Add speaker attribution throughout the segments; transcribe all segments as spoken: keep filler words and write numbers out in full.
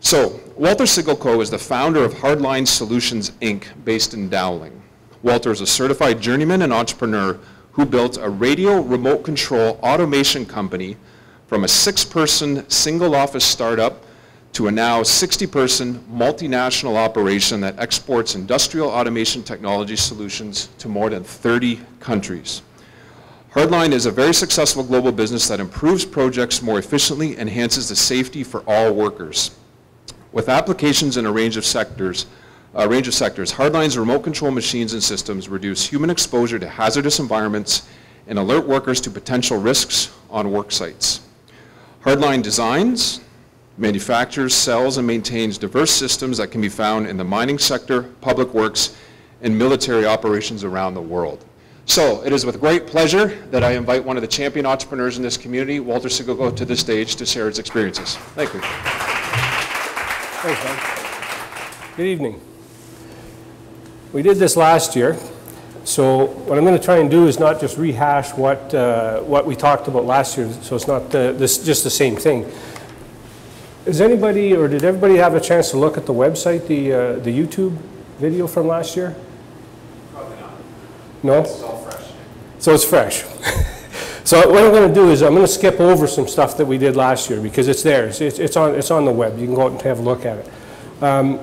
Speaker 1: So, Walter Siggelkow is the founder of HARD-LINE Solutions, Incorporated, based in Dowling. Walter is a certified journeyman and entrepreneur who built a radio remote control automation company from a six-person single office startup to a now sixty-person multinational operation that exports industrial automation technology solutions to more than thirty countries. HARD-LINE is a very successful global business that improves projects more efficiently and enhances the safety for all workers. With applications in a range of sectors, a range of sectors, HARD-LINE's remote control machines and systems reduce human exposure to hazardous environments and alert workers to potential risks on work sites. HARD-LINE designs, manufactures, sells, and maintains diverse systems that can be found in the mining sector, public works, and military operations around the world. So it is with great pleasure that I invite one of the champion entrepreneurs in this community, Walter Siggelkow, to the stage to share his experiences. Thank you.
Speaker 2: Thanks, man. Good evening. We did this last year, so what I'm going to try and do is not just rehash what uh, what we talked about last year, so it's not uh, this just the same thing. Is anybody, or did everybody have a chance to look at the website, the uh, the YouTube video from last year?
Speaker 3: Probably not.
Speaker 2: No?
Speaker 3: It's all fresh.
Speaker 2: So it's fresh. So what I'm going to do is I'm going to skip over some stuff that we did last year because it's there. It's, it's, on, it's on the web. You can go out and have a look at it. Um,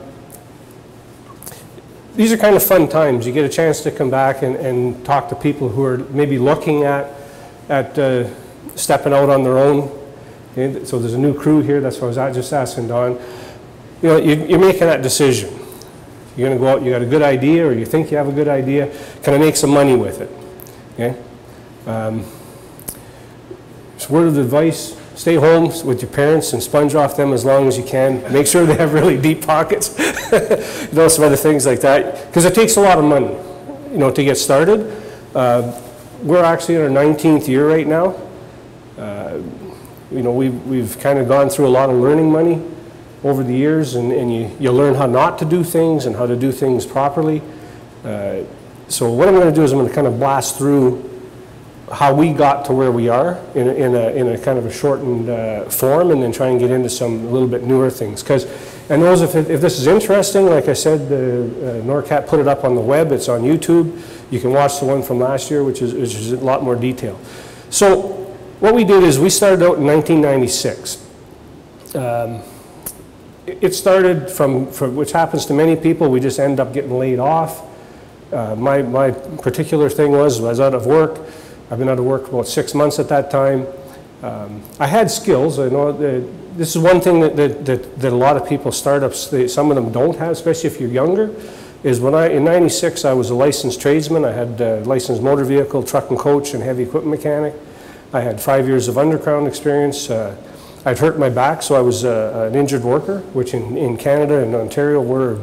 Speaker 2: these are kind of fun times. You get a chance to come back and, and talk to people who are maybe looking at, at uh, stepping out on their own. Okay? So there's a new crew here. That's what I was just asking Don. You know, you, you're making that decision. You're going to go out, you got a good idea, or you think you have a good idea. Can I make some money with it? Okay? Um, Just word of advice, stay home with your parents and sponge off them as long as you can. Make sure they have really deep pockets. You know, some other things like that. Because it takes a lot of money, you know, to get started. Uh, we're actually in our nineteenth year right now. Uh, you know, we've, we've kind of gone through a lot of learning money over the years, and, and you, you learn how not to do things and how to do things properly. Uh, so what I'm going to do is I'm going to kind of blast through how we got to where we are in a, in a, in a kind of a shortened uh, form, and then try and get into some a little bit newer things. Because, and those, if, it, if this is interesting, like I said, the uh, NORCAT put it up on the web. It's on YouTube. You can watch the one from last year, which is, which is a lot more detail. So what we did is we started out in nineteen ninety-six. Um, it started from, from, which happens to many people, we just end up getting laid off. Uh, my, my particular thing was, I was out of work. I've been out of work about six months at that time. Um, I had skills. I know that this is one thing that, that, that, that a lot of people, startups, they, some of them don't have, especially if you're younger, is when I, in ninety-six, I was a licensed tradesman. I had a licensed motor vehicle, truck and coach, and heavy equipment mechanic. I had five years of underground experience. Uh, I'd hurt my back, so I was uh, an injured worker, which in, in Canada and Ontario, we're,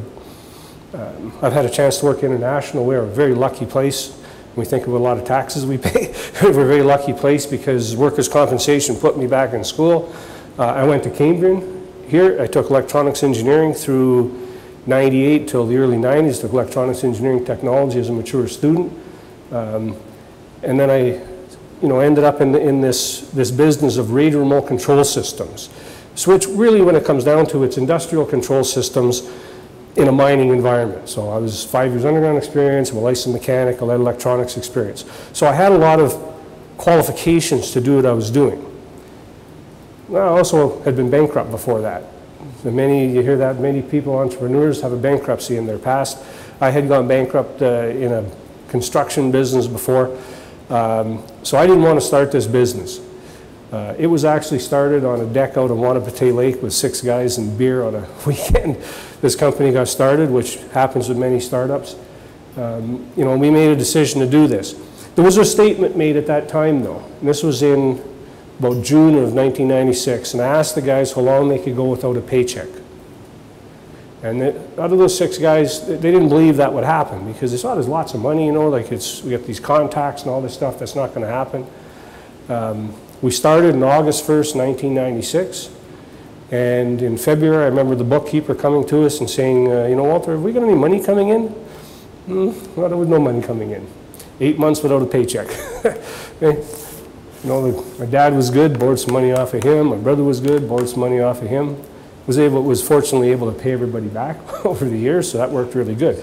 Speaker 2: um, I've had a chance to work international. We're a very lucky place. We think of a lot of taxes we pay. We're a very lucky place because workers' compensation put me back in school. Uh, I went to Cambrian here. I took electronics engineering through ninety-eight till the early nineties, took electronics engineering technology as a mature student. Um, and then I you know, ended up in, in this, this business of radio remote control systems. So which really, when it comes down to, it's industrial control systems in a mining environment. So I was five years underground experience, I'm a licensed mechanic, I had electronics experience. So I had a lot of qualifications to do what I was doing. I also had been bankrupt before that. So many, you hear that, many people, entrepreneurs, have a bankruptcy in their past. I had gone bankrupt uh, in a construction business before. Um, so I didn't want to start this business. Uh, it was actually started on a deck out on Wanapitei Lake with six guys and beer on a weekend. This company got started, which happens with many startups. Um, you know, we made a decision to do this. There was a statement made at that time, though, and this was in about June of nineteen ninety-six, and I asked the guys how long they could go without a paycheck. And it, out of those six guys, they didn't believe that would happen because they saw there's lots of money, you know, like it's, we got these contacts and all this stuff, that's not going to happen. Um, we started on August first, nineteen ninety-six, and in February, I remember the bookkeeper coming to us and saying, uh, you know, Walter, have we got any money coming in? Hmm, well, there was no money coming in. Eight months without a paycheck. Okay. You know, my dad was good, borrowed some money off of him. My brother was good, borrowed some money off of him. was able, was fortunately able to pay everybody back over the years, so that worked really good.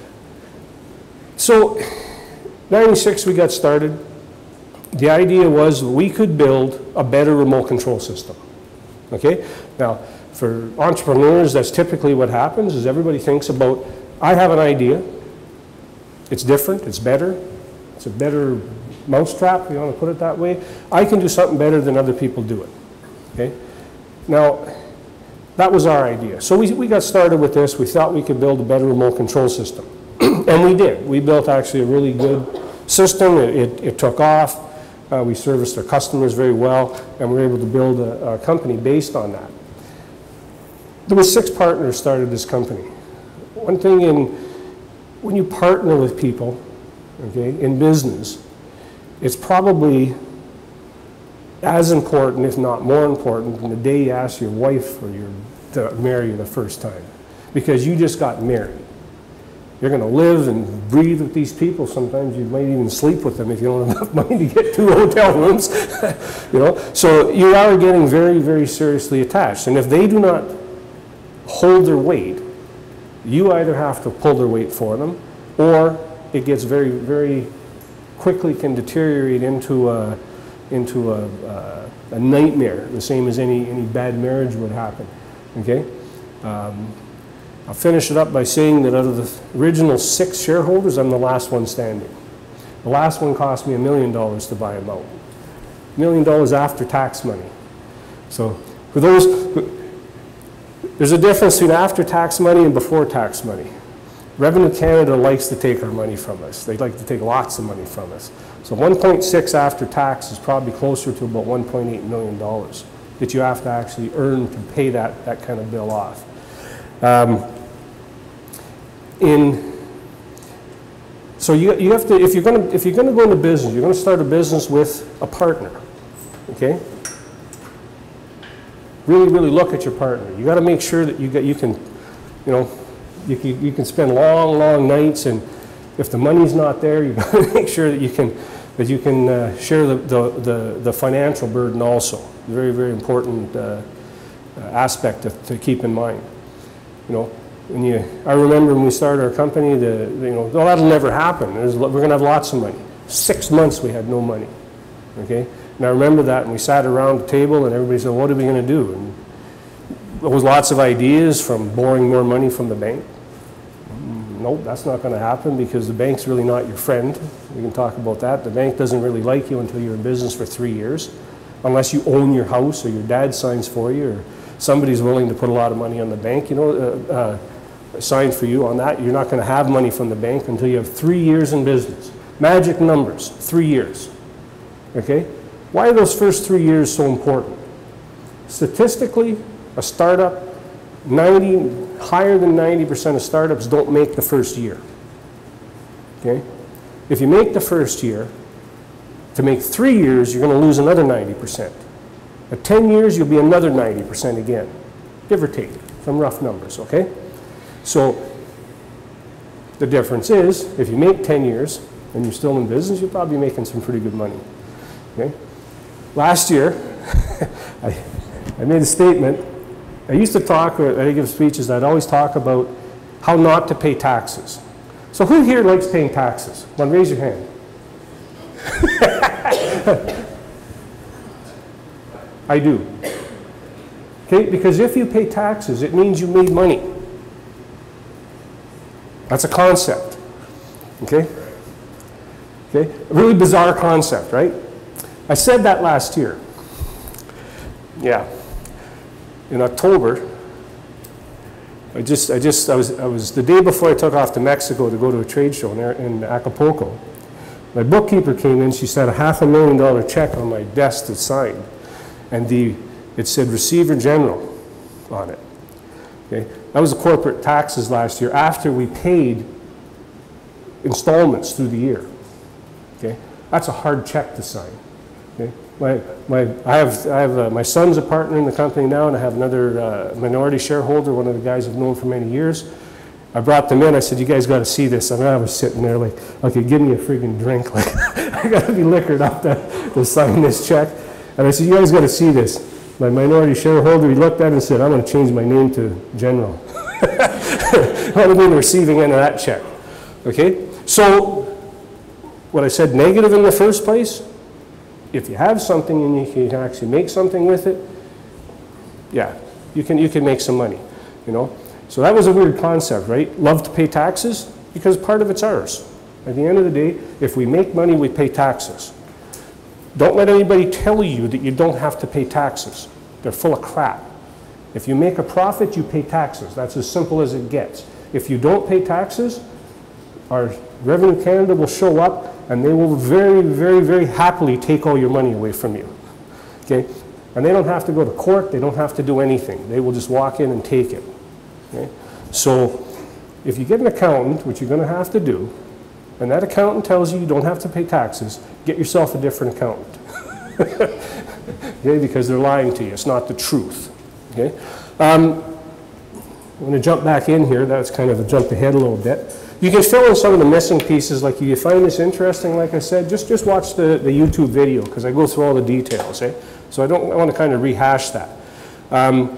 Speaker 2: So, ninety-six we got started. The idea was we could build a better remote control system. Okay? Now, for entrepreneurs, that's typically what happens, is everybody thinks about, I have an idea, it's different, it's better, it's a better mousetrap, if you want to put it that way. I can do something better than other people do it. Okay? Now, that was our idea. So we, we got started with this. We thought we could build a better remote control system. And we did. We built actually a really good system. It, it, it took off. Uh, we serviced our customers very well, and we were able to build a, a company based on that. There were six partners started this company. One thing in, when you partner with people, okay, in business, it's probably as important, if not more important, than the day you ask your wife or your, to marry you the first time. Because you just got married. You're going to live and breathe with these people. Sometimes you might even sleep with them if you don't have enough money to get two hotel rooms. You know? So you are getting very, very seriously attached. And if they do not hold their weight, you either have to pull their weight for them, or it gets very, very quickly can deteriorate into a, into a, a, a nightmare, the same as any, any bad marriage would happen. Okay? Um, I'll finish it up by saying that out of the original six shareholders, I'm the last one standing. The last one cost me a million dollars to buy them out. A million dollars after tax money. So for those, there's a difference between after tax money and before tax money. Revenue Canada likes to take our money from us. They like to take lots of money from us. So one point six after tax is probably closer to about one point eight million dollars that you have to actually earn to pay that, that kind of bill off. Um, in, so you, you have to, if you're going to, if you're going to go into business, you're going to start a business with a partner, okay? Really, really look at your partner. You got to make sure that you get, you can, you know, you can, you can spend long, long nights, and if the money's not there, you got to make sure that you can, that you can uh, share the, the, the, the financial burden also. Very, very important uh, uh, aspect to, to keep in mind. You know, when you, I remember when we started our company, the, the you know, well, that'll never happen. There's, we're going to have lots of money. Six months we had no money. Okay, and I remember that, and we sat around the table, and everybody said, "What are we going to do?" And there was lots of ideas, from borrowing more money from the bank. Nope, that's not going to happen, because the bank's really not your friend. We can talk about that. The bank doesn't really like you until you're in business for three years, unless you own your house or your dad signs for you, or somebody's willing to put a lot of money on the bank, you know, uh, uh, sign for you on that. You're not going to have money from the bank until you have three years in business. Magic numbers, three years. Okay? Why are those first three years so important? Statistically, a startup, ninety, higher than ninety percent of startups don't make the first year. Okay? If you make the first year, to make three years, you're going to lose another ninety percent. At ten years, you'll be another ninety percent again, give or take, some rough numbers, okay? So the difference is, if you make ten years and you're still in business, you're probably making some pretty good money, okay? Last year, I, I made a statement. I used to talk, or I give speeches, I'd always talk about how not to pay taxes. So who here likes paying taxes? One, raise your hand. I do. Okay, because if you pay taxes, it means you made money. That's a concept. Okay? Okay? A really bizarre concept, right? I said that last year. Yeah. In October, I just, I just, I was, I was the day before I took off to Mexico to go to a trade show in, in Acapulco. My bookkeeper came in, she said a half a million dollar check on my desk to sign. And the, it said Receiver General on it. Okay? That was the corporate taxes last year after we paid installments through the year. Okay? That's a hard check to sign. Okay? My, my, I have, I have uh, my son's a partner in the company now, and I have another uh, minority shareholder, one of the guys I've known for many years. I brought them in, I said, you guys got to see this. And I was sitting there like, okay, give me a friggin' drink. Like, I got to be liquored up to, to sign this check. And I said, you guys got to see this. my minority shareholder, he looked at it and said, I'm going to change my name to General. I want to be the receiving end of that check. Okay? So, what I said negative in the first place, if you have something and you can actually make something with it, yeah, you can, you can make some money, you know? So that was a weird concept, right? Love to pay taxes because part of it's ours. At the end of the day, if we make money, we pay taxes. Don't let anybody tell you that you don't have to pay taxes. They're full of crap. If you make a profit, you pay taxes. That's as simple as it gets. If you don't pay taxes, our Revenue Canada will show up and they will very, very, very happily take all your money away from you. Okay? And they don't have to go to court. They don't have to do anything. They will just walk in and take it. Okay? So if you get an accountant, which you're going to have to do, and that accountant tells you you don't have to pay taxes, get yourself a different accountant. Okay? Because they're lying to you. It's not the truth. Okay? Um, I'm going to jump back in here. That's kind of a jump ahead a little bit. You can fill in some of the missing pieces. Like if you find this interesting, like I said, just, just watch the, the YouTube video because I go through all the details. Eh? So I don't I want to kind of rehash that. Um,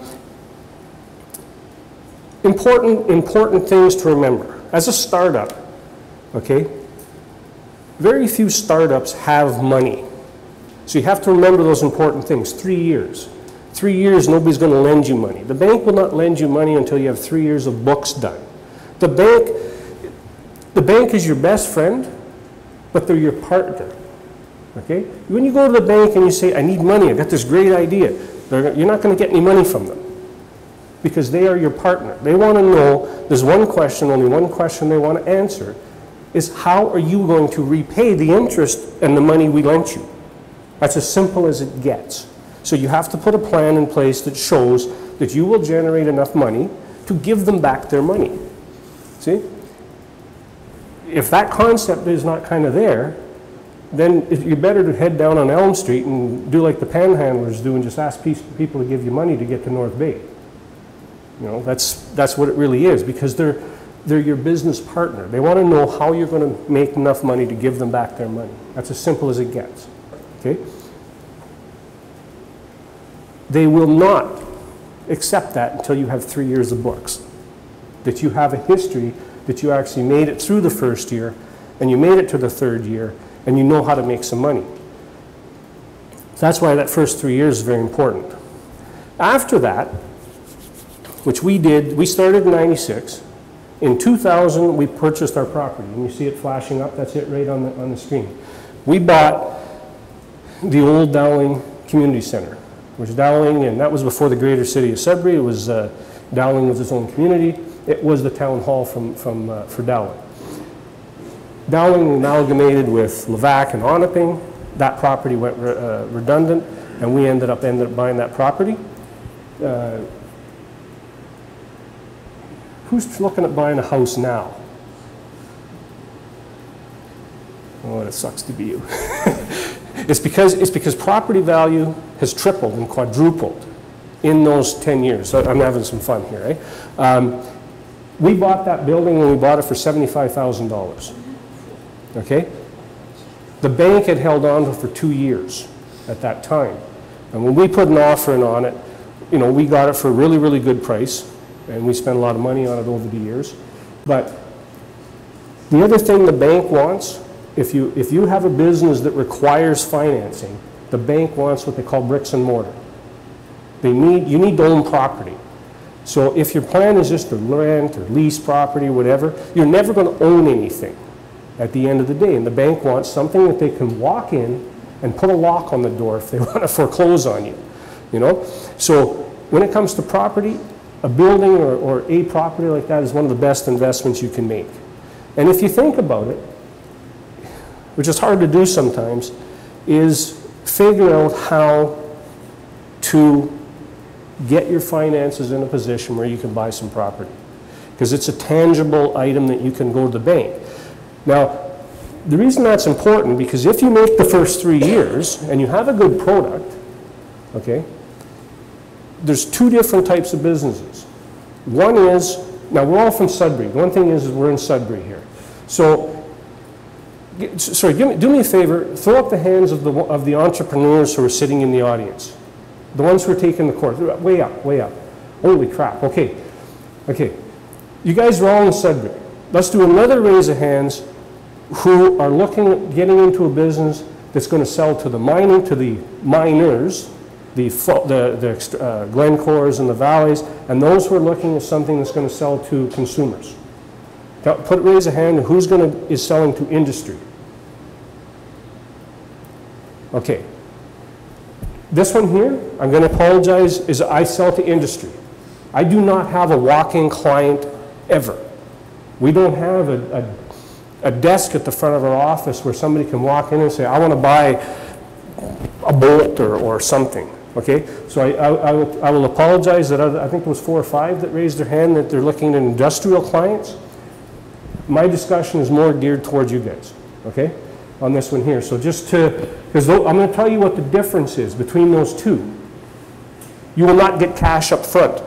Speaker 2: important, important things to remember. As a startup, okay, very few startups have money. So you have to remember those important things. Three years. Three years, nobody's going to lend you money. The bank will not lend you money until you have three years of books done. The bank, the bank is your best friend, but they're your partner. Okay? When you go to the bank and you say, I need money, I got this great idea, they're, you're not going to get any money from them because they are your partner. They want to know, there's one question, only one question they want to answer, is how are you going to repay the interest and the money we lent you? That's as simple as it gets. So you have to put a plan in place that shows that you will generate enough money to give them back their money. See? If that concept is not kind of there, then you're better to head down on Elm Street and do like the panhandlers do and just ask people to give you money to get to North Bay. You know, that's, that's what it really is because they're, they're your business partner. They want to know how you're going to make enough money to give them back their money. That's as simple as it gets. Okay? They will not accept that until you have three years of books. That you have a history, that you actually made it through the first year, and you made it to the third year, and you know how to make some money. So that's why that first three years is very important. After that, which we did, we started in ninety-six. In two thousand, we purchased our property, and you see it flashing up, that's it right on the, on the screen. We bought the old Dowling Community Center, which Dowling, and that was before the greater city of Sudbury. It was, uh, Dowling was its own community. It was the town hall from, from, uh, for Dowling. Dowling amalgamated with Levack and Onaping. That property went re uh, redundant, and we ended up, ended up buying that property. Uh, who's looking at buying a house now? Oh, it sucks to be you. It's because, it's because property value has tripled and quadrupled in those ten years. So I'm having some fun here, right? Um, we bought that building and we bought it for seventy-five thousand dollars. Okay? The bank had held on to it for two years at that time. And when we put an offer in on it, you know, we got it for a really, really good price. And we spent a lot of money on it over the years. But the other thing the bank wants, if you, if you have a business that requires financing, the bank wants what they call bricks and mortar. They need, you need to own property. So if your plan is just to rent or lease property, whatever, you're never going to own anything at the end of the day. And the bank wants something that they can walk in and put a lock on the door if they want to foreclose on you. You know? So when it comes to property, a building or, or a property like that is one of the best investments you can make. And if you think about it, which is hard to do sometimes, is figure out how to get your finances in a position where you can buy some property. Because it's a tangible item that you can go to the bank. Now, the reason that's important, because if you make the first three years and you have a good product, okay, there's two different types of businesses. One is, now we're all from Sudbury. One thing is we're in Sudbury here. So, sorry, give me, do me a favor, throw up the hands of the, of the entrepreneurs who are sitting in the audience. The ones who are taking the course, way up, way up. Holy crap, okay. Okay, you guys are all in Sudbury. Let's do another raise of hands who are looking at getting into a business that's going to sell to the mining, to the miners, the, the, the uh, Glencores and the Valleys, and those who are looking at something that's going to sell to consumers. Now, put raise a hand who's going to is selling to industry. Okay. This one here, I'm going to apologize, is I sell to industry. I do not have a walk-in client ever. We don't have a, a, a desk at the front of our office where somebody can walk in and say, I want to buy a bolt or, or something. Okay, so I, I, I, will, I will apologize that I, I think it was four or five that raised their hand that they're looking at industrial clients. My discussion is more geared towards you guys, okay, on this one here. So just to, because I'm going to tell you what the difference is between those two. You will not get cash up front.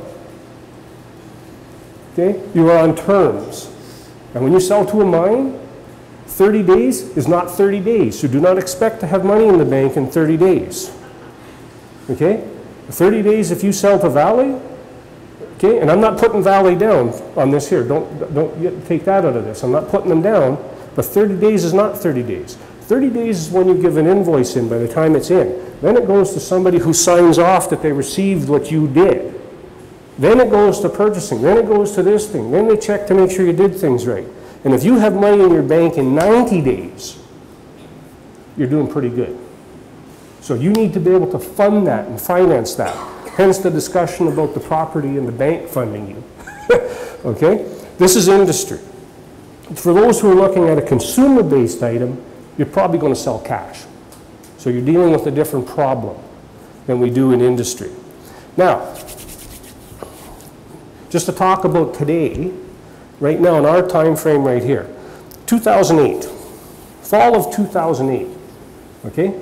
Speaker 2: Okay, you are on terms. And when you sell to a mine, thirty days is not thirty days. So do not expect to have money in the bank in thirty days. Okay? thirty days if you sell to Valley, okay? And I'm not putting Valley down on this here. Don't, don't get, take that out of this. I'm not putting them down, but thirty days is not thirty days. thirty days is when you give an invoice in by the time it's in. Then it goes to somebody who signs off that they received what you did. Then it goes to purchasing. Then it goes to this thing. Then they check to make sure you did things right. And if you have money in your bank in ninety days, you're doing pretty good. So you need to be able to fund that and finance that. Hence the discussion about the property and the bank funding you. Okay? This is industry. For those who are looking at a consumer-based item, you're probably going to sell cash. So you're dealing with a different problem than we do in industry. Now, just to talk about today, right now in our time frame right here, two thousand eight, fall of two thousand eight, okay?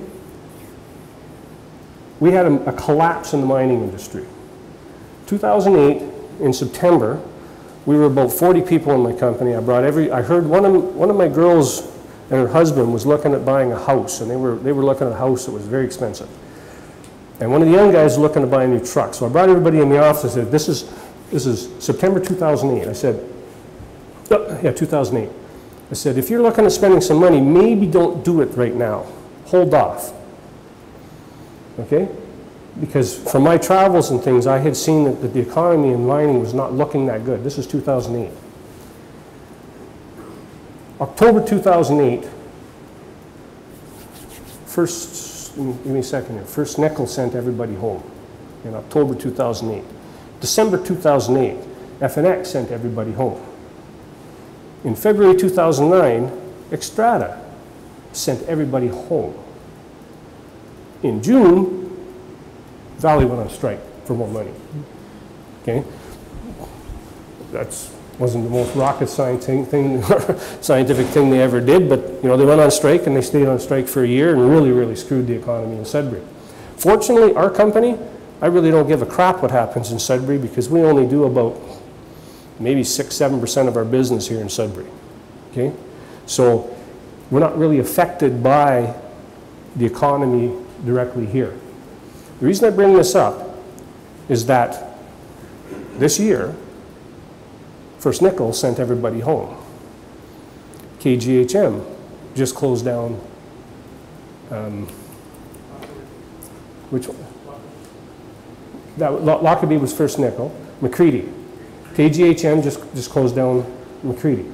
Speaker 2: We had a, a collapse in the mining industry. two thousand eight, in September, we were about forty people in my company. I brought every, I heard one of, one of my girls and her husband was looking at buying a house, and they were, they were looking at a house that was very expensive. And one of the young guys was looking to buy a new truck. So I brought everybody in the office and said, this is, this is September two thousand eight. I said, oh, yeah, two thousand eight. I said, if you're looking at spending some money, maybe don't do it right now. Hold off. Okay? Because from my travels and things, I had seen that, that the economy in mining was not looking that good. This is two thousand eight. October two thousand eight, first, give me a second here, First Nickel sent everybody home in October two thousand eight. December two thousand eight, F N X sent everybody home. In February two thousand nine, Xstrata sent everybody home. In June, Valley went on strike for more money. Okay? That wasn't the most rocket science thing, scientific thing they ever did, but you know, they went on strike and they stayed on strike for a year and really, really screwed the economy in Sudbury. Fortunately, our company, I really don't give a crap what happens in Sudbury because we only do about maybe six, seven percent of our business here in Sudbury. Okay? So we're not really affected by the economy directly here. The reason I bring this up is that this year, First Nickel sent everybody home. K G H M just closed down, um, which one? That, Lockerbie was First Nickel. McCready. K G H M just, just closed down McCready.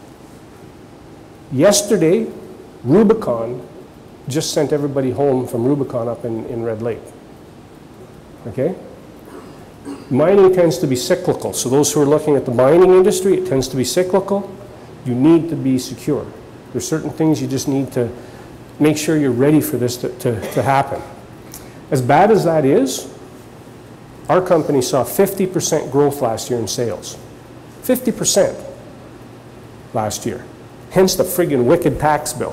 Speaker 2: Yesterday, Rubicon just sent everybody home from Rubicon up in, in Red Lake. Okay? Mining tends to be cyclical. So those who are looking at the mining industry, it tends to be cyclical. You need to be secure. There's certain things you just need to make sure you're ready for this to, to, to happen. As bad as that is, our company saw fifty percent growth last year in sales. fifty percent last year. Hence the friggin' wicked tax bill.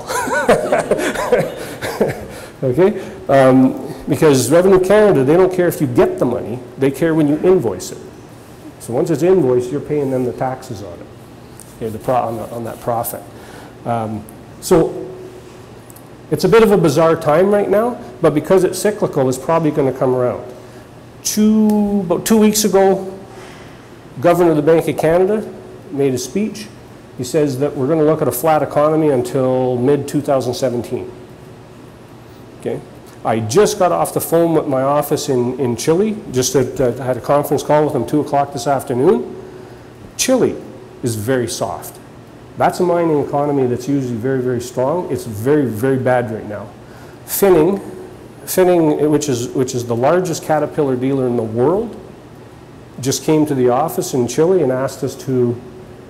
Speaker 2: Okay? Um, because Revenue Canada, they don't care if you get the money, they care when you invoice it. So once it's invoiced, you're paying them the taxes on it, okay, the pro on, the, on that profit. Um, so it's a bit of a bizarre time right now, but because it's cyclical, it's probably going to come around. two, about two weeks ago, Governor of the Bank of Canada made a speech. He says that we're going to look at a flat economy until mid two thousand seventeen. Okay? I just got off the phone with my office in, in Chile, just at, uh, had a conference call with them two o'clock this afternoon. Chile is very soft. That's a mining economy that's usually very, very strong. It's very, very bad right now. Finning, Finning, which is, which is the largest Caterpillar dealer in the world, just came to the office in Chile and asked us to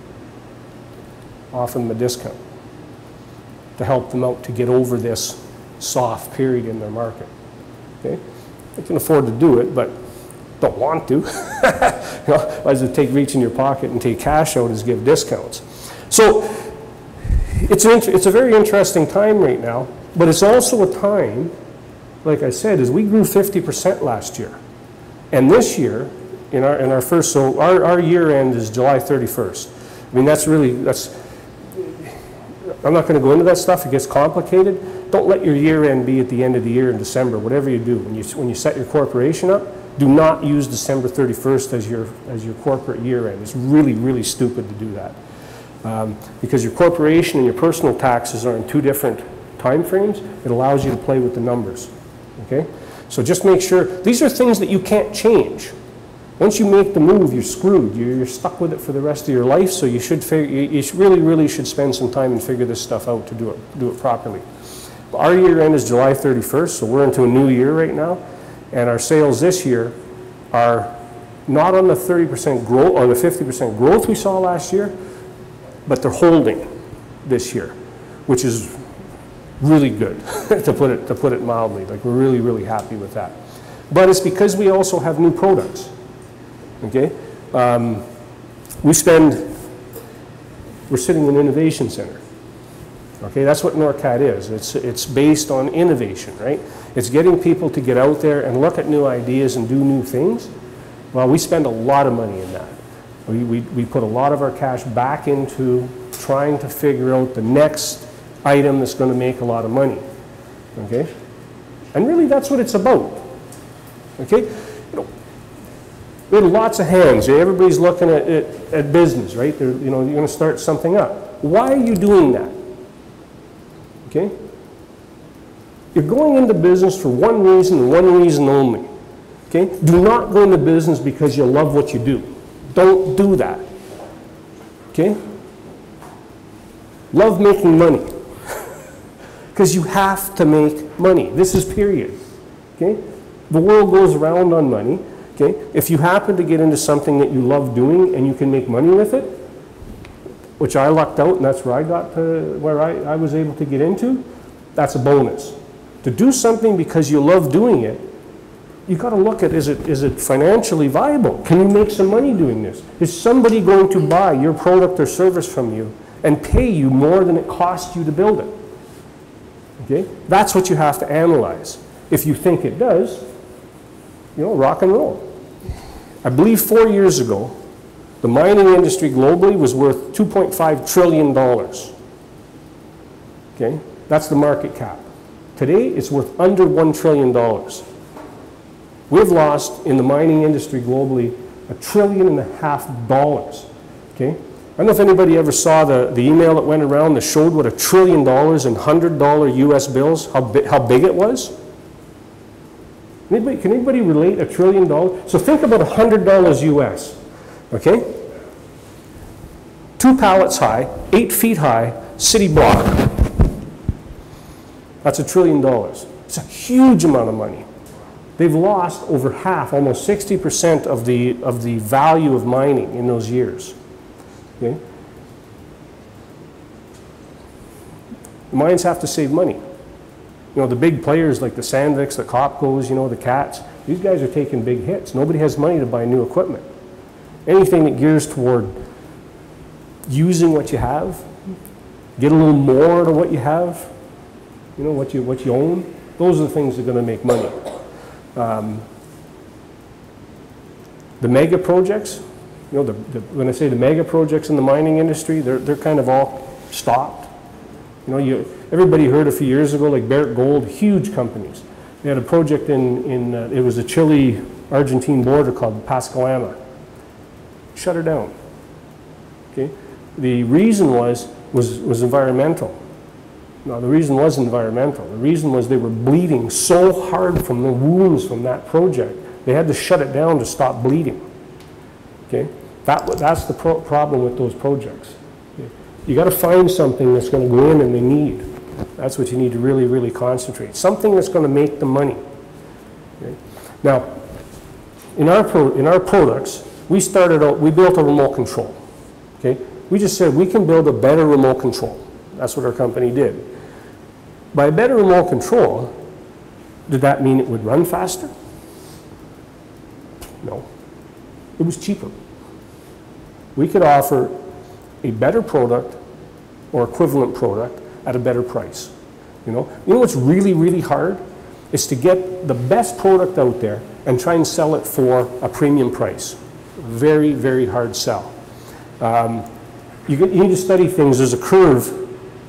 Speaker 2: offer them a discount to help them out to get over this soft period in their market. Okay? They can afford to do it, but don't want to. You know, why does it take reach in your pocket and take cash out as give discounts? So it's, an, it's a very interesting time right now, but it's also a time, like I said, is we grew fifty percent last year. And this year, in our, in our first, so our, our year end is July thirty-first. I mean, that's really, that's, I'm not going to go into that stuff, it gets complicated. Don't let your year end be at the end of the year in December, whatever you do. When you, when you set your corporation up, do not use December thirty-first as your, as your corporate year end. It's really, really stupid to do that. Um, because your corporation and your personal taxes are in two different time frames. It allows you to play with the numbers. Okay? So just make sure, these are things that you can't change. Once you make the move, you're screwed. You're, you're stuck with it for the rest of your life, so you should figure, you, you really, really should spend some time and figure this stuff out to do it, do it properly. Our year end is July thirty-first, so we're into a new year right now, and our sales this year are not on the thirty percent growth or the fifty percent growth we saw last year, but they're holding this year, which is really good, to put it, to put it mildly. Like, we're really, really happy with that. But it's because we also have new products. Okay? Um, we spend, we're sitting in an innovation center. Okay, that's what NORCAT is. It's, it's based on innovation, right? It's getting people to get out there and look at new ideas and do new things. Well, we spend a lot of money in that. We, we, we put a lot of our cash back into trying to figure out the next item that's going to make a lot of money. Okay? And really that's what it's about. Okay? You know, we have lots of hands. Everybody's looking at, at, at business, right? They're, you know, you're going to start something up. Why are you doing that? Okay? You're going into business for one reason and one reason only. Okay? Do not go into business because you love what you do. Don't do that. Okay? Love making money. Because you have to make money. This is period. Okay? The world goes around on money. Okay? If you happen to get into something that you love doing and you can make money with it, which I lucked out and that's where I got to, where I, I was able to get into, that's a bonus. To do something because you love doing it, you've got to look at, is it, is it financially viable? Can you make some money doing this? Is somebody going to buy your product or service from you and pay you more than it cost you to build it? Okay? That's what you have to analyze. If you think it does, you know, rock and roll. I believe four years ago, the mining industry globally was worth two point five trillion dollars. Okay? That's the market cap. Today, it's worth under one trillion dollars. We've lost in the mining industry globally a trillion and a half dollars. Okay? I don't know if anybody ever saw the, the email that went around that showed what a trillion dollars in one hundred dollar U S bills, how, bi how big it was. Anybody, can anybody relate a trillion dollars? So think about one hundred dollars U S. Okay? Two pallets high, eight feet high, city block. That's a trillion dollars. It's a huge amount of money. They've lost over half, almost sixty percent of the, of the value of mining in those years. Okay? The mines have to save money. You know, the big players like the Sandviks, the Copcos, you know, the Cats, these guys are taking big hits. Nobody has money to buy new equipment. Anything that gears toward using what you have, get a little more to what you have, you know, what you, what you own, those are the things that are going to make money. Um, the mega projects, you know, the, the, when I say the mega projects in the mining industry, they're, they're kind of all stopped. You know, you, everybody heard a few years ago, like Barrick Gold, huge companies. They had a project in, in uh, it was a Chile Argentine border called Pascalama. Shut her down. Okay? The reason was, was, was environmental. No, the reason was environmental. The reason was they were bleeding so hard from the wounds from that project, they had to shut it down to stop bleeding. Okay? That, that's the pro problem with those projects. Okay? You got to find something that's going to go in and they need. That's what you need to really, really concentrate. Something that's going to make the money. Okay? Now, in our, pro in our products, we started out, we built a remote control. Okay? We just said we can build a better remote control. That's what our company did. By better remote control, did that mean it would run faster? No. It was cheaper. We could offer a better product or equivalent product at a better price. You know, you know what's really, really hard? Is to get the best product out there and try and sell it for a premium price. Very, very hard sell. Um, you, you need to study things. There's a curve.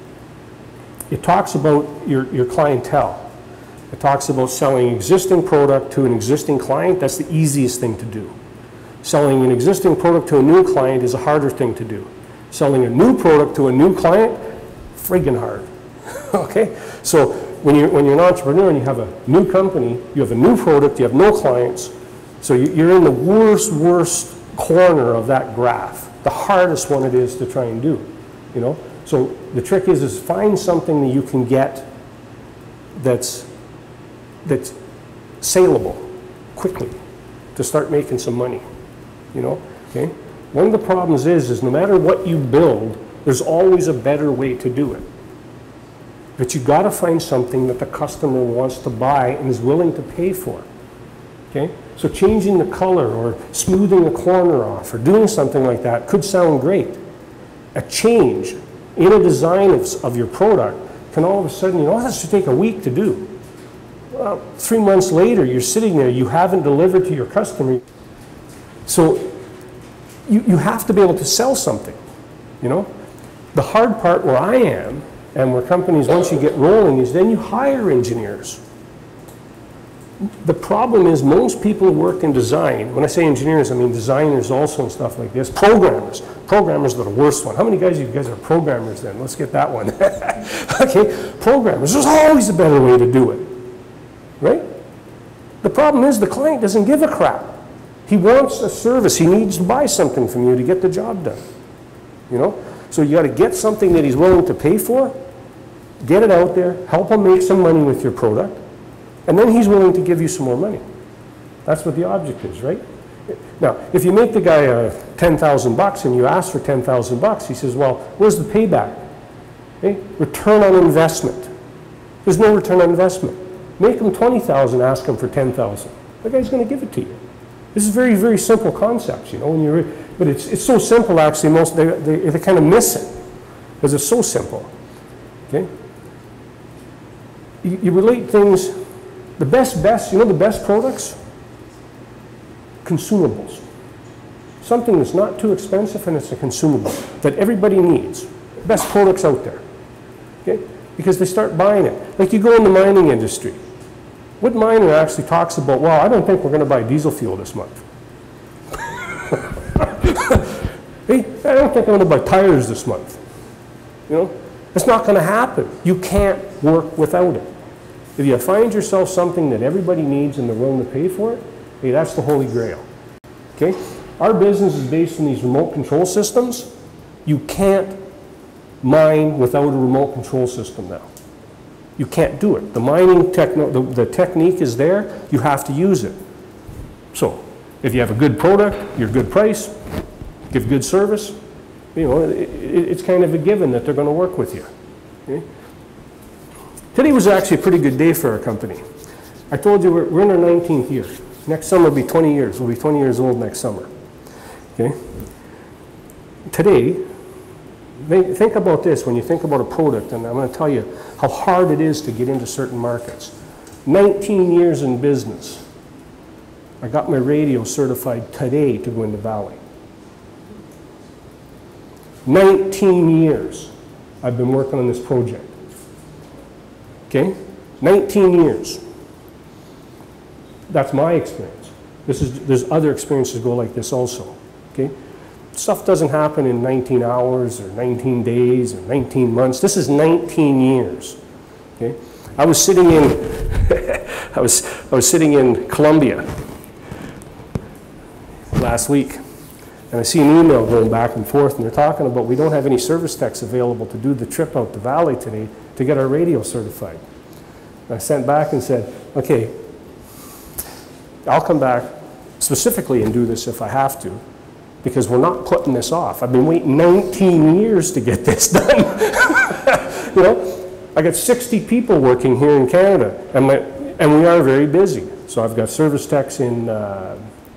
Speaker 2: It talks about your, your clientele. It talks about selling existing product to an existing client. That's the easiest thing to do. Selling an existing product to a new client is a harder thing to do. Selling a new product to a new client, friggin' hard. Okay? So when you're, when you're an entrepreneur and you have a new company, you have a new product, you have no clients, so you, you're in the worst, worst corner of that graph. The hardest one it is to try and do, you know? So the trick is, is find something that you can get that's, that's saleable quickly to start making some money, you know, okay? One of the problems is, is no matter what you build, there's always a better way to do it. But you got to find something that the customer wants to buy and is willing to pay for, okay? So changing the color or smoothing a corner off or doing something like that could sound great. A change in a design of, of your product can all of a sudden, you know, that should take a week to do. Well, three months later, you're sitting there, you haven't delivered to your customer. So you, you have to be able to sell something, you know. The hard part where I am, and where companies, once you get rolling, is then you hire engineers. The problem is most people who work in design, when I say engineers, I mean designers also and stuff like this, programmers. Programmers are the worst one. How many guys of you guys are programmers then? Let's get that one. Okay, programmers. There's always a better way to do it, right? The problem is the client doesn't give a crap. He wants a service. He needs to buy something from you to get the job done, you know? So you got to get something that he's willing to pay for, get it out there, help him make some money with your product, and then he's willing to give you some more money. That's what the object is, right? Now, if you make the guy uh, ten thousand bucks and you ask for ten thousand bucks, he says, well, where's the payback? Okay? Return on investment. There's no return on investment. Make him twenty thousand, ask him for ten thousand. The guy's going to give it to you. This is very, very simple concepts, you know, when you're, but it's, it's so simple actually, most, they, they, they kind of miss it because it's so simple, okay? You, you relate things, the best, best, you know the best products? Consumables. Something that's not too expensive and it's a consumable that everybody needs. Best products out there, okay? Because they start buying it. Like you go in the mining industry. What miner actually talks about, well, I don't think we're going to buy diesel fuel this month. Hey, I don't think I'm going to buy tires this month. You know, it's not going to happen. You can't work without it. If you find yourself something that everybody needs and they're willing to pay for it, hey, that's the holy grail. Okay? Our business is based on these remote control systems. You can't mine without a remote control system now. You can't do it. The mining techno the, the technique is there. You have to use it. So, if you have a good product, you're a good price, give good service, you know, it, it, it's kind of a given that they're going to work with you. Okay? Today was actually a pretty good day for our company. I told you we're, we're in our nineteenth year. Next summer will be twenty years. We'll be twenty years old next summer. Okay? Today, think about this when you think about a product, and I'm going to tell you how hard it is to get into certain markets. nineteen years in business. I got my radio certified today to go into Valley. nineteen years I've been working on this project. Okay? nineteen years. That's my experience. This is, there's other experiences go like this also, okay? Stuff doesn't happen in nineteen hours or nineteen days or nineteen months. This is nineteen years, okay? I was sitting in, I was, I was sitting in Colombia last week, and I see an email going back and forth, and they're talking about we don't have any service techs available to do the trip out the valley today to get our radio certified. And I sent back and said, okay, I'll come back specifically and do this if I have to, because we're not putting this off. I've been waiting nineteen years to get this done. You know, I got sixty people working here in Canada, and, my, and we are very busy. So I've got service techs in uh,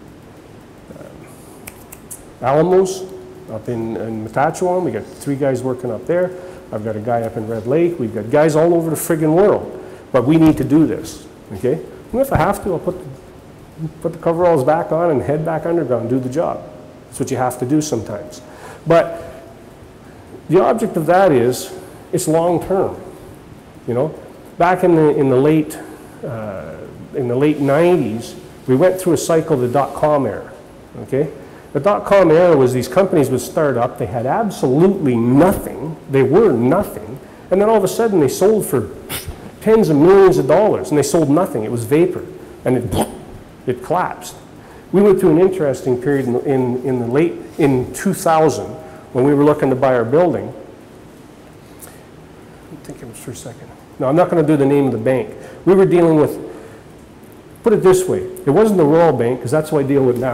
Speaker 2: uh, Alamos, up in, in Matachewan. We got three guys working up there. I've got a guy up in Red Lake. We've got guys all over the friggin' world. But we need to do this, okay? And if I have to, I'll put the, put the coveralls back on and head back underground and do the job. That's what you have to do sometimes. But the object of that is, it's long term. You know, back in the in the late uh, in the late nineties, we went through a cycle of the dot-com era. Okay, the dot-com era was these companies would start up. They had absolutely nothing. They were nothing, and then all of a sudden they sold for tens of millions of dollars, and they sold nothing. It was vapor, and it it collapsed. We went through an interesting period in in, in the late in two thousand when we were looking to buy our building. Think it was for a second. No, I'm not going to do the name of the bank. We were dealing with, put it this way, it wasn't the Royal Bank, because that's who I deal with now.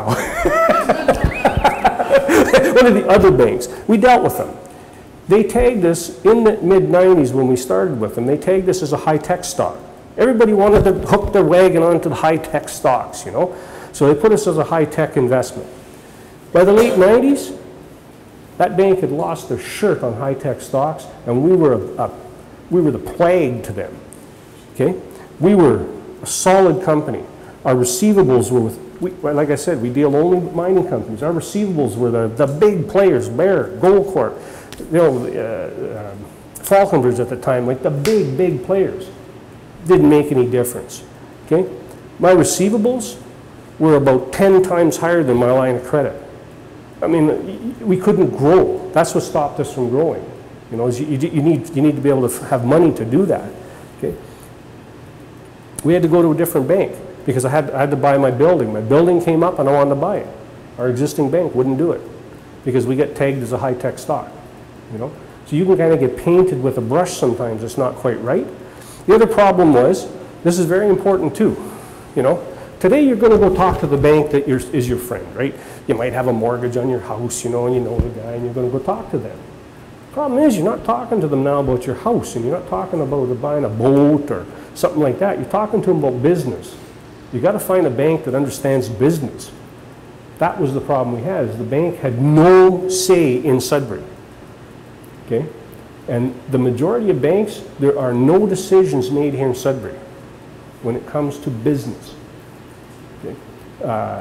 Speaker 2: One of the other banks. We dealt with them. They tagged us in the mid nineties when we started with them. They tagged us as a high-tech stock. Everybody wanted to hook their wagon onto the high-tech stocks, you know. So they put us as a high-tech investment. By the late nineties, that bank had lost their shirt on high-tech stocks, and we were a, a We were the plague to them, okay? We were a solid company. Our receivables were with, we, like I said, we deal only with mining companies. Our receivables were the, the big players, Barrick, Goldcorp, you know, uh, uh, Falconbridge at the time, like the big, big players. Didn't make any difference, okay? My receivables were about ten times higher than my line of credit. I mean, we couldn't grow. That's what stopped us from growing. You know, you, you, need, you need to be able to have money to do that, okay? We had to go to a different bank because I had, I had to buy my building. My building came up and I wanted to buy it. Our existing bank wouldn't do it because we get tagged as a high-tech stock, you know? So you can kind of get painted with a brush sometimes. It's not quite right. The other problem was, this is very important too, you know? Today you're going to go talk to the bank that you're, is your friend, right? You might have a mortgage on your house, you know, and you know the guy, and you're going to go talk to them. Problem is, you're not talking to them now about your house, and you're not talking about buying a boat or something like that. You're talking to them about business. You've got to find a bank that understands business. That was the problem we had, is the bank had no say in Sudbury. Okay? And the majority of banks, there are no decisions made here in Sudbury when it comes to business. Okay? Uh,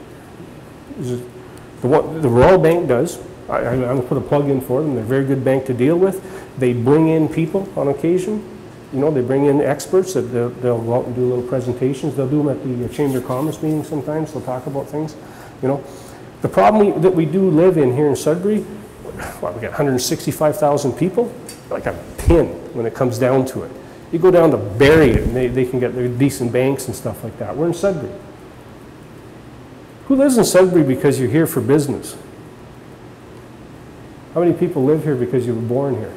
Speaker 2: the, what the Royal Bank does, I, I'm going to put a plug in for them. They're a very good bank to deal with. They bring in people on occasion. You know, they bring in experts that they'll, they'll go out and do little presentations. They'll do them at the Chamber of Commerce meetings sometimes. They'll talk about things. You know, the problem we, that we do live in here in Sudbury, what, we got one hundred sixty-five thousand people, like a pin when it comes down to it. You go down to Barrie and they, they can get their decent banks and stuff like that. We're in Sudbury. Who lives in Sudbury because you're here for business? How many people live here because you were born here?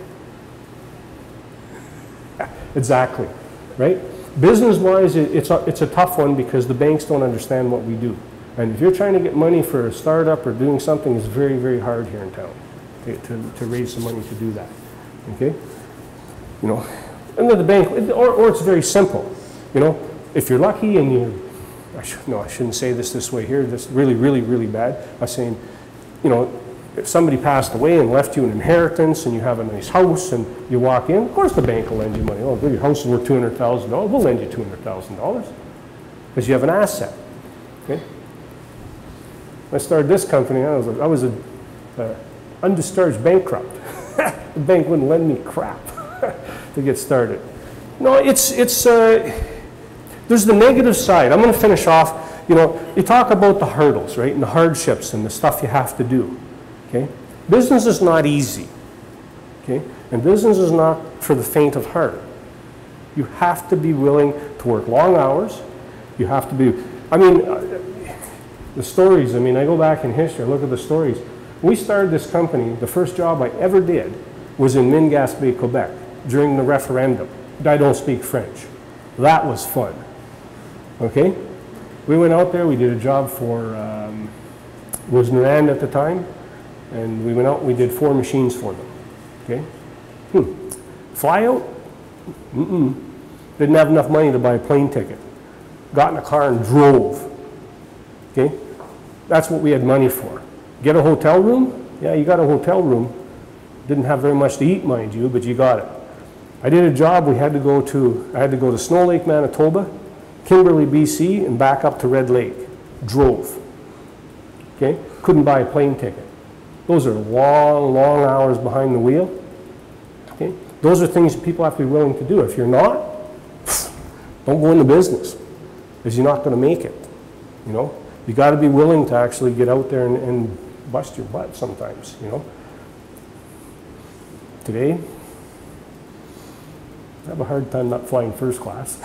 Speaker 2: Exactly, right? Business-wise, it's a, it's a tough one because the banks don't understand what we do. And if you're trying to get money for a startup or doing something, it's very, very hard here in town to, to, to raise some money to do that, okay? You know, and then the bank, or, or it's very simple. You know, if you're lucky and you, I should, no, I shouldn't say this this way here, this is really, really, really bad. I'm saying, you know, if somebody passed away and left you an inheritance and you have a nice house and you walk in, of course the bank will lend you money. Oh, good, your house is worth two hundred thousand dollars. We'll lend you two hundred thousand dollars because you have an asset. Okay? When I started this company, I was a, I was a uh, undischarged bankrupt. The bank wouldn't lend me crap to get started. No, it's, it's uh, there's the negative side. I'm going to finish off. you know, you talk about the hurdles, right, and the hardships and the stuff you have to do, okay? Business is not easy, okay? And business is not for the faint of heart. You have to be willing to work long hours. You have to be, I mean, the stories, I mean, I go back in history, I look at the stories. When we started this company, the first job I ever did was in Mingas Bay, Quebec, during the referendum. I don't speak French. That was fun, okay? We went out there, we did a job for, um, it was Norand at the time, and we went out and we did four machines for them, okay? Hmm. Fly out? Mm-mm. Didn't have enough money to buy a plane ticket. Got in a car and drove, okay? That's what we had money for. Get a hotel room? Yeah, you got a hotel room. Didn't have very much to eat, mind you, but you got it. I did a job, we had to go to, I had to go to Snow Lake, Manitoba, Kimberley, B C, and back up to Red Lake. Drove, okay? Couldn't buy a plane ticket. Those are long, long hours behind the wheel, okay? Those are things that people have to be willing to do. If you're not, don't go into business, because you're not going to make it, you know? You got to be willing to actually get out there and, and bust your butt sometimes, you know? Today, I have a hard time not flying first class.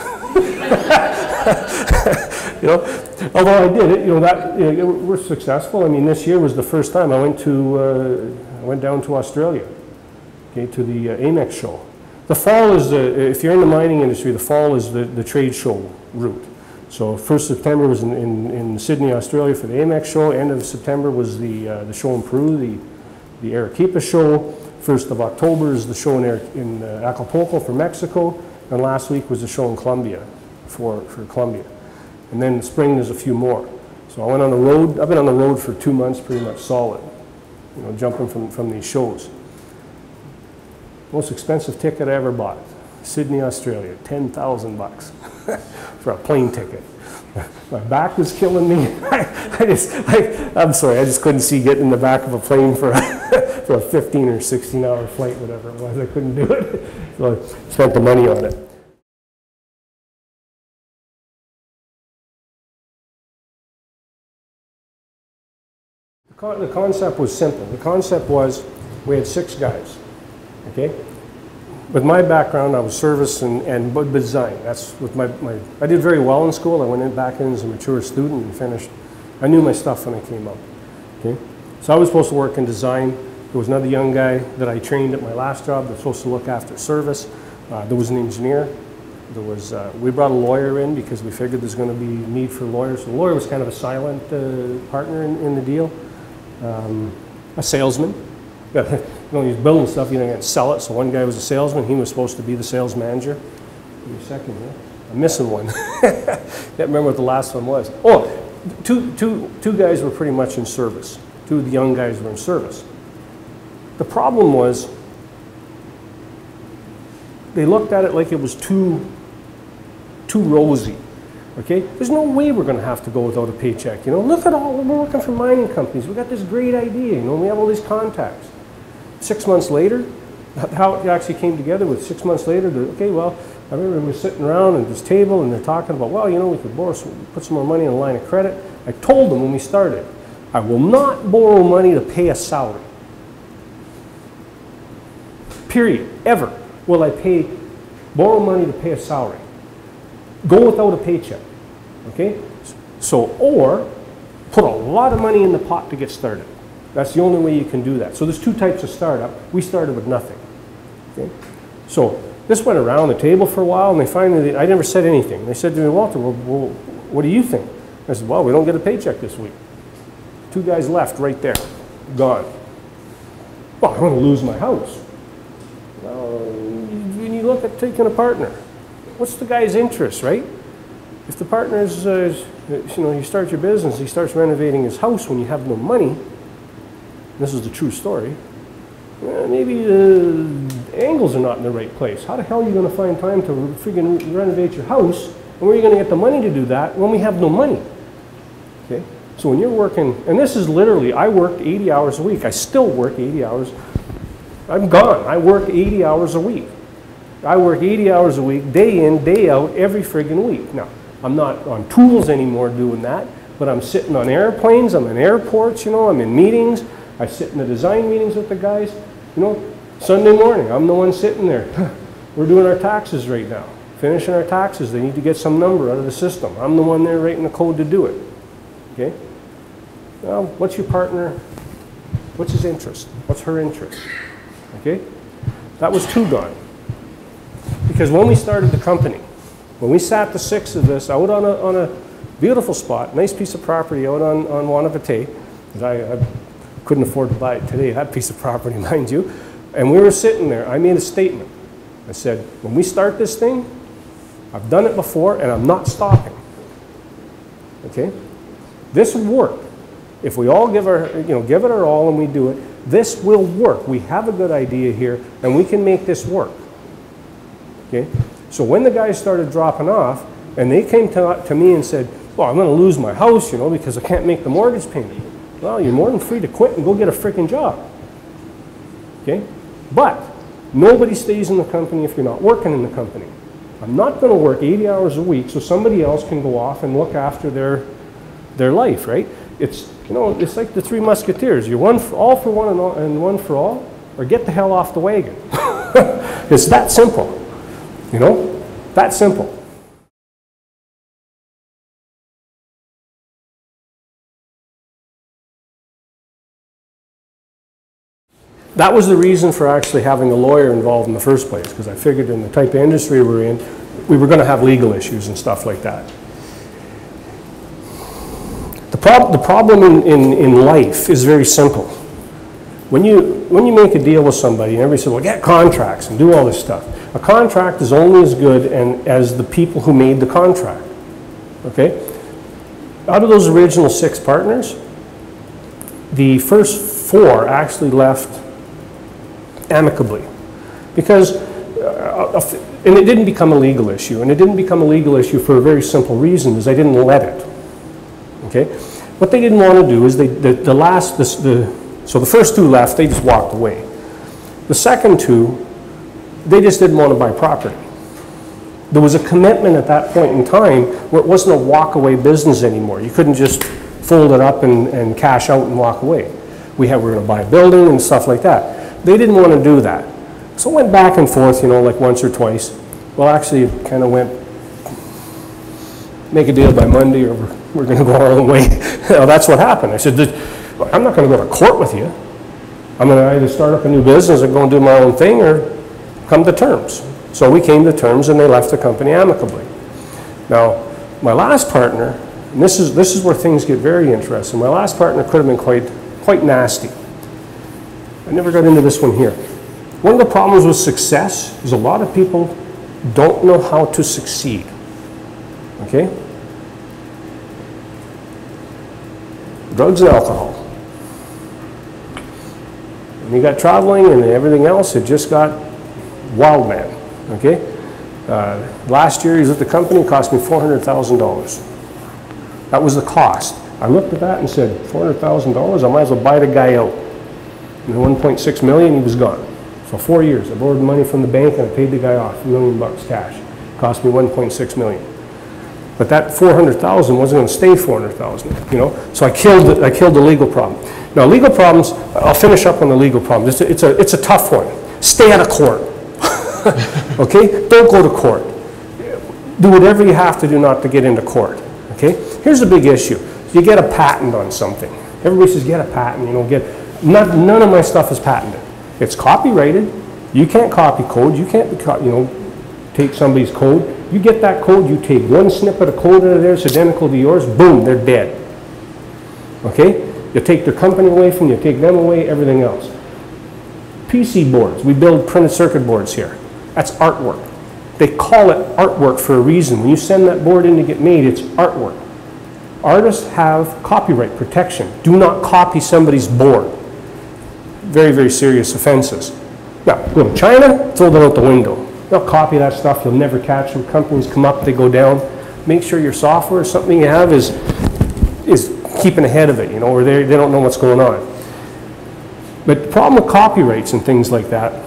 Speaker 2: You know, although I did it, you know, that, you know, we're successful. I mean, this year was the first time I went to, uh, I went down to Australia, okay, to the uh, AMEX show. The fall is, the, if you're in the mining industry, the fall is the, the trade show route. So first of September was in, in, in Sydney, Australia for the AMEX show. End of September was the, uh, the show in Peru, the, the Arequipa show. First of October is the show in, in uh, Acapulco for Mexico, and last week was the show in Colombia for, for Colombia. And then in spring there's a few more. So I went on the road, I've been on the road for two months pretty much solid, you know, jumping from, from these shows. Most expensive ticket I ever bought, Sydney, Australia, ten thousand bucks for a plane ticket. My back was killing me. I, I just, I, I'm sorry, I just couldn't see getting in the back of a plane for a, for a fifteen or sixteen hour flight, whatever it was. I couldn't do it. So I spent the money on it. The, con the concept was simple. The concept was we had six guys, okay? With my background, I was service and, and design. That's with my, my, I did very well in school. I went in back in as a mature student and finished. I knew my stuff when I came up, okay? So I was supposed to work in design. There was another young guy that I trained at my last job that was supposed to look after service. Uh, there was an engineer. There was, uh, we brought a lawyer in because we figured there's going to be need for lawyers. So the lawyer was kind of a silent uh, partner in, in the deal. Um, a salesman. You know, he's building stuff, you know, you got to sell it. So one guy was a salesman. He was supposed to be the sales manager. Give me a second here. I'm missing one. Can't remember what the last one was. Oh, two, two, two guys were pretty much in service. Two of the young guys were in service. The problem was they looked at it like it was too, too rosy. Okay? There's no way we're going to have to go without a paycheck. You know, look at all, we're working for mining companies. We got this great idea. You know, we have all these contacts. Six months later, how it actually came together was six months later, the, okay, well, I remember we were sitting around at this table and they're talking about, well, you know, we could borrow some, put some more money on a line of credit. I told them when we started, I will not borrow money to pay a salary. Period. Ever will I pay, borrow money to pay a salary. Go without a paycheck. Okay? So, or put a lot of money in the pot to get started. That's the only way you can do that. So there's two types of startup. We started with nothing. Okay? So this went around the table for a while, and they finally, I never said anything. They said to me, Walter, well, well, what do you think? I said, well, we don't get a paycheck this week. Two guys left right there, gone. Well, I'm going to lose my house. Well, when you look at taking a partner, what's the guy's interest, right? If the partner is, uh, you know, you start your business, he starts renovating his house when you have no money, this is the true story, well, maybe the angles are not in the right place. How the hell are you going to find time to freaking renovate your house, and where are you going to get the money to do that when we have no money? Okay? So when you're working, and this is literally, I worked eighty hours a week. I still work eighty hours. I'm gone. I work eighty hours a week. I work eighty hours a week, day in, day out, every friggin' week. Now, I'm not on tools anymore doing that, but I'm sitting on airplanes, I'm in airports, you know, I'm in meetings, I sit in the design meetings with the guys, you know, Sunday morning, I'm the one sitting there. We're doing our taxes right now, finishing our taxes. They need to get some number out of the system. I'm the one there writing the code to do it, okay? Well, what's your partner, what's his interest? What's her interest, okay? That was two gone. Because when we started the company, when we sat the six of us out on a, on a beautiful spot, nice piece of property out on, on Wanapitei, because I, I couldn't afford to buy it today, that piece of property, mind you, and we were sitting there, I made a statement. I said, when we start this thing, I've done it before and I'm not stopping, okay? This will work. If we all give, our, you know, give it our all and we do it, this will work. We have a good idea here and we can make this work, okay? So when the guys started dropping off and they came to, to me and said, well, I'm gonna lose my house, you know, because I can't make the mortgage payment. Well, you're more than free to quit and go get a freaking job, okay? But nobody stays in the company if you're not working in the company. I'm not going to work eighty hours a week so somebody else can go off and look after their, their life, right? It's, you know, it's like the Three Musketeers. You're one for, all for one and, all, and one for all, or get the hell off the wagon. It's that simple, you know, that simple. That was the reason for actually having a lawyer involved in the first place, because I figured in the type of industry we're in, we were going to have legal issues and stuff like that. The, prob the problem in, in, in life is very simple. When you, when you make a deal with somebody, and everybody says, well, get contracts and do all this stuff. A contract is only as good and, as the people who made the contract, okay? Out of those original six partners, the first four actually left amicably, because uh, and it didn't become a legal issue, and it didn't become a legal issue for a very simple reason, is I didn't let it, okay? What they didn't want to do is they, the, the last, the, the, so the first two left, they just walked away. The second two, they just didn't want to buy property. There was a commitment at that point in time where it wasn't a walk-away business anymore. You couldn't just fold it up and, and cash out and walk away. We, had, we were going to buy a building and stuff like that. They didn't want to do that. So it went back and forth, you know, like once or twice. Well, actually, it kind of went, make a deal by Monday or we're, we're going to go our own way. You know, that's what happened. I said, I'm not going to go to court with you. I'm going to either start up a new business or go and do my own thing or come to terms. So we came to terms and they left the company amicably. Now, my last partner, and this is, this is where things get very interesting. My last partner could have been quite, quite nasty. I never got into this one here. One of the problems with success is a lot of people don't know how to succeed, okay? Drugs and alcohol. When you got traveling and everything else, it just got wild man, okay? Uh, last year he was at the company, it cost me four hundred thousand dollars. That was the cost. I looked at that and said, four hundred thousand dollars, I might as well buy the guy out. And one point six million, he was gone. So four years, I borrowed money from the bank and I paid the guy off, a million bucks cash. It cost me one point six million. But that four hundred thousand wasn't going to stay four hundred thousand, you know? So I killed, I killed the legal problem. Now legal problems, I'll finish up on the legal problem. It's a, it's a, it's a tough one. Stay out of court, okay? Don't go to court. Do whatever you have to do not to get into court, okay? Here's the big issue. You get a patent on something. Everybody says get a patent, you know, get, not, none of my stuff is patented. It's copyrighted. You can't copy code. You can't, you know, take somebody's code. You get that code, you take one snippet of code out of there, it's identical to yours, boom, they're dead. Okay? You take their company away from you, take them away, everything else. P C boards, we build printed circuit boards here. That's artwork. They call it artwork for a reason. When you send that board in to get made, it's artwork. Artists have copyright protection. Do not copy somebody's board. Very, very serious offenses. Now, go to China, throw that out the window. They'll copy that stuff, you'll never catch them. Companies come up, they go down. Make sure your software, something you have is, is keeping ahead of it, you know, or they, they don't know what's going on. But the problem with copyrights and things like that,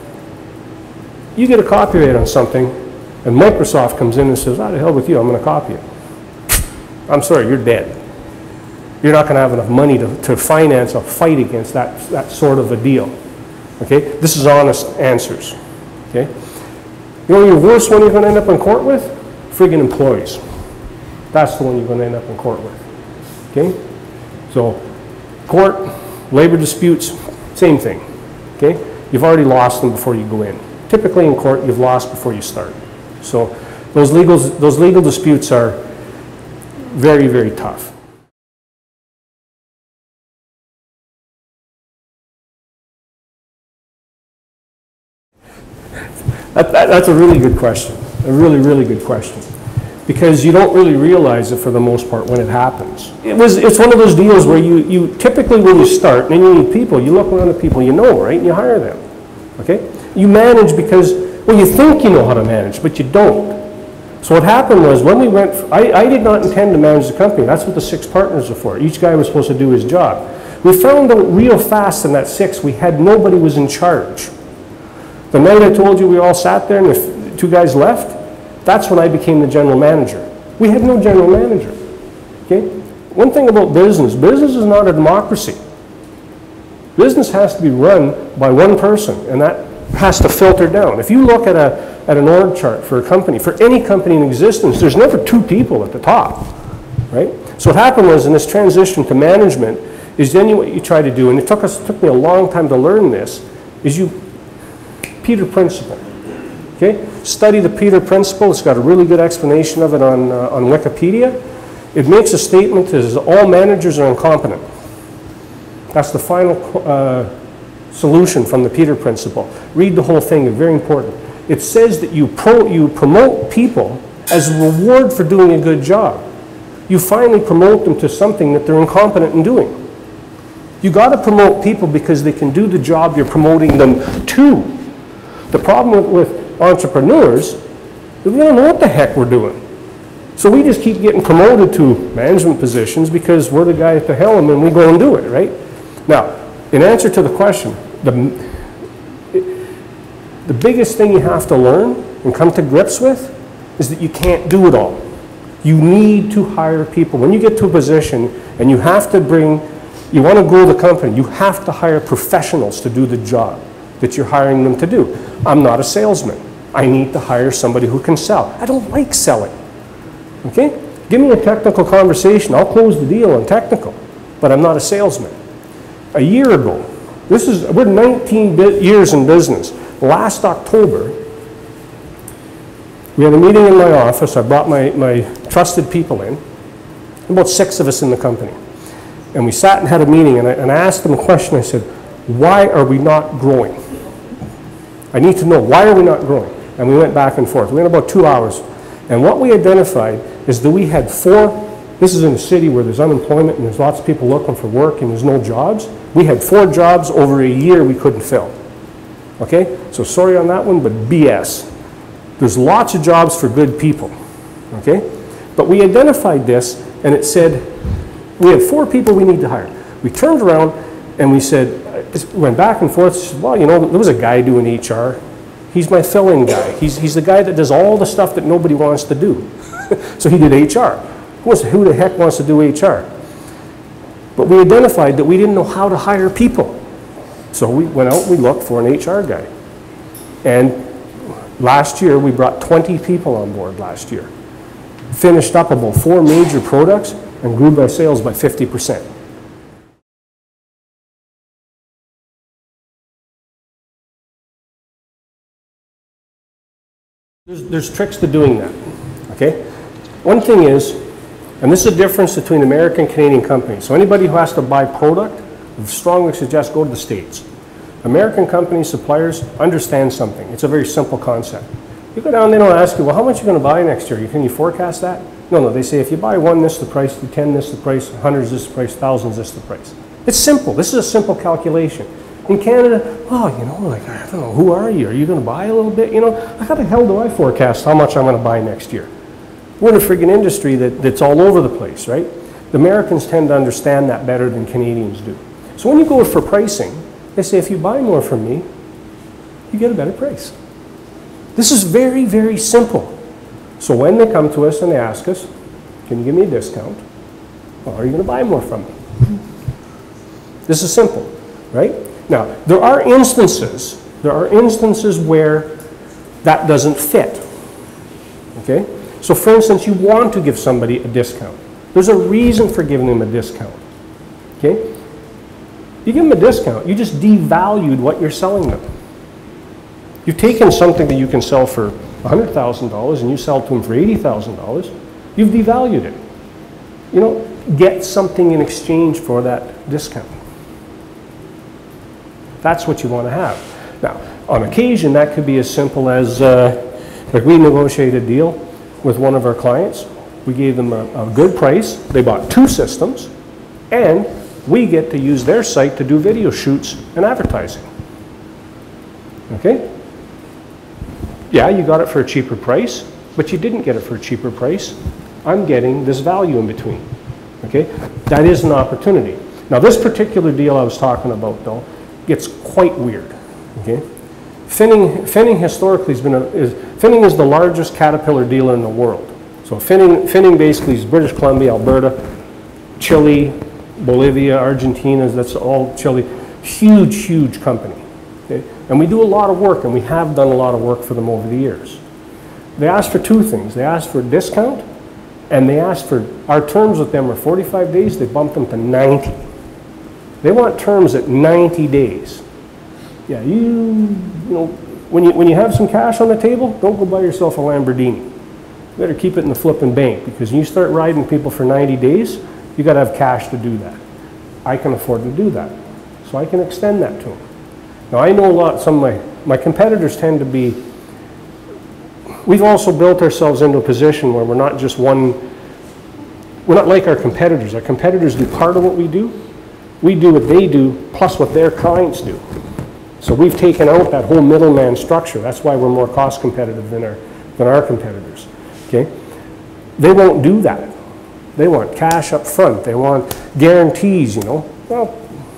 Speaker 2: you get a copyright on something, and Microsoft comes in and says, "Ah, to hell with you, I'm going to copy it." I'm sorry, you're dead. You're not going to have enough money to, to finance a fight against that, that sort of a deal. Okay? This is honest answers. Okay? You know your worst one you're going to end up in court with? Friggin' employees. That's the one you're going to end up in court with. Okay? So, court, labor disputes, same thing. Okay? You've already lost them before you go in. Typically in court, you've lost before you start. So, those legal, those legal disputes are very, very tough. That, that, that's a really good question. A really, really good question. Because you don't really realize it for the most part when it happens. It was, it's one of those deals where you, you typically when you start and you need people, you look around at people you know, right? And you hire them. Okay? You manage because, well, you think you know how to manage, but you don't. So what happened was when we went, I, I did not intend to manage the company. That's what the six partners are for. Each guy was supposed to do his job. We found out real fast in that six, we had nobody was in charge. The night I told you we all sat there and the two guys left, that's when I became the general manager. We had no general manager. Okay? One thing about business, business is not a democracy. Business has to be run by one person, and that has to filter down. If you look at, a, at an org chart for a company, for any company in existence, there's never two people at the top. Right? So what happened was in this transition to management is then what you try to do, and it took, us, it took me a long time to learn this, is you Peter Principle. Okay? Study the Peter Principle. It's got a really good explanation of it on, uh, on Wikipedia. It makes a statement that says all managers are incompetent. That's the final uh, solution from the Peter Principle. Read the whole thing, it's very important. It says that you, pro you promote people as a reward for doing a good job. You finally promote them to something that they're incompetent in doing. You got to promote people because they can do the job you're promoting them to. The problem with, with entrepreneurs is we don't know what the heck we're doing. So we just keep getting promoted to management positions because we're the guy at the helm and we go and do it, right? Now, in answer to the question, the, the biggest thing you have to learn and come to grips with is that you can't do it all. You need to hire people. When you get to a position and you have to bring, you want to grow the company, you have to hire professionals to do the job that you're hiring them to do. I'm not a salesman. I need to hire somebody who can sell. I don't like selling. Okay? Give me a technical conversation. I'll close the deal on technical, but I'm not a salesman. A year ago, this is, we're nineteen years in business. Last October, we had a meeting in my office. I brought my, my trusted people in, about six of us in the company. And we sat and had a meeting, and I, and I asked them a question. I said, why are we not growing? I need to know, why are we not growing? And we went back and forth. We went about two hours. And what we identified is that we had four, this is in a city where there's unemployment and there's lots of people looking for work and there's no jobs. We had four jobs over a year we couldn't fill. Okay? So sorry on that one, but B S. There's lots of jobs for good people. Okay? But we identified this and it said, we had four people we need to hire. We turned around and we said, went back and forth, said, well, you know, there was a guy doing H R. He's my fill-in guy. He's, he's the guy that does all the stuff that nobody wants to do. So he did H R. Who, was, who the heck wants to do H R? But we identified that we didn't know how to hire people. So we went out and we looked for an H R guy. And last year, we brought twenty people on board last year. Finished up about four major products and grew by sales by fifty percent. There's, there's tricks to doing that, okay? One thing is, and this is the difference between American and Canadian companies. So anybody who has to buy product, I strongly suggest go to the States. American companies, suppliers, understand something. It's a very simple concept. You go down, they don't ask you, well, how much are you going to buy next year? Can you forecast that? No, no, they say, if you buy one, this is the price, ten, this is the price, hundreds, this is the price, thousands, this is the price. It's simple. This is a simple calculation. In Canada, oh, you know, like, I don't know, who are you? Are you going to buy a little bit? You know, how the hell do I forecast how much I'm going to buy next year? We're in a friggin' industry that, that's all over the place, right? The Americans tend to understand that better than Canadians do. So when you go for pricing, they say, if you buy more from me, you get a better price. This is very, very simple. So when they come to us and they ask us, Can you give me a discount? Or are you going to buy more from me? This is simple, right? Now, there are instances, there are instances where that doesn't fit, okay? So for instance, you want to give somebody a discount. There's a reason for giving them a discount, okay? You give them a discount, you just devalued what you're selling them. You've taken something that you can sell for one hundred thousand dollars and you sell to them for eighty thousand dollars, you've devalued it. You know, get something in exchange for that discount. That's what you want to have. Now, on occasion, that could be as simple as, uh, like we negotiated a deal with one of our clients. We gave them a, a good price. They bought two systems, and we get to use their site to do video shoots and advertising. Okay? Yeah, you got it for a cheaper price, but you didn't get it for a cheaper price. I'm getting this value in between. Okay? That is an opportunity. Now, this particular deal I was talking about, though, gets quite weird. Okay? Finning, Finning historically has been a, is, Finning is the largest Caterpillar dealer in the world. So Finning, Finning basically is British Columbia, Alberta, Chile, Bolivia, Argentina, that's all Chile. Huge, huge company. Okay? And we do a lot of work, and we have done a lot of work for them over the years. They asked for two things. They asked for a discount, and they asked for, our terms with them are forty-five days, they bumped them to ninety. They want terms at ninety days. Yeah, you, you know, when you, when you have some cash on the table, don't go buy yourself a Lamborghini. You better keep it in the flipping bank, because when you start riding people for ninety days, you got to have cash to do that. I can afford to do that, so I can extend that to them. Now, I know a lot, some of my, my competitors tend to be, we've also built ourselves into a position where we're not just one, we're not like our competitors. Our competitors do part of what we do. We do what they do, plus what their clients do. So we've taken out that whole middleman structure. That's why we're more cost competitive than our, than our competitors. Okay? They won't do that. They want cash up front. They want guarantees, you know. Well,